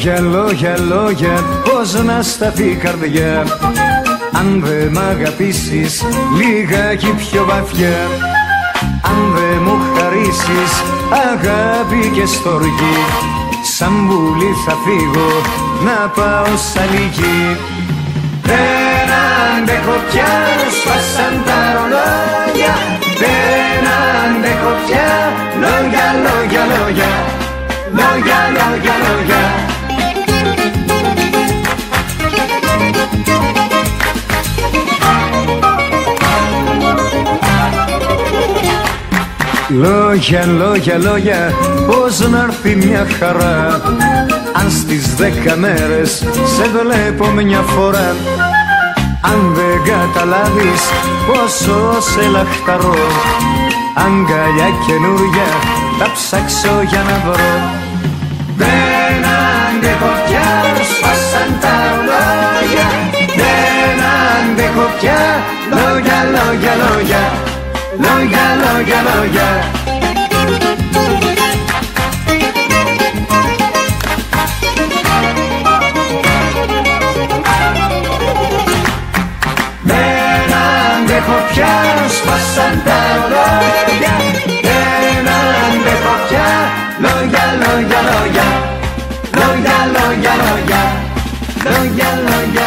Λόγια, λόγια, λόγια, πώς να σταθεί η καρδιά αν δε μ' αγαπήσεις λιγάκι πιο βαθιά, αν δε μου χαρίσεις αγάπη και στοργή, σαν πουλί θα φύγω να πάω σ' άλλη γη. Δεν αντέχω πια, σπάσαν τα ρολόγια, δεν αντέχω πια, λόγια, λόγια, λόγια, λόγια, λόγια, λόγια. Λόγια, λόγια, λόγια, πώς να'ρθεί μια χαρά αν στις 10 μέρες σε βλέπω μια φορά. Αν δεν καταλάβεις πόσο σε λαχταρώ, αγκαλιά καινούρια θα ψάξω για να βρω. Δεν αντέχω πια, σπάσαν τα λόγια, δεν αντέχω πια, λόγια, λόγια, λόγια, λόγια, λόγια, λόγια. Δεν αντέχω πια, σπάσαν τα λόγια, δεν αντέχω πια, λόγια, λόγια, λόγια, λόγια, λόγια, λόγια, λόγια, λόγια.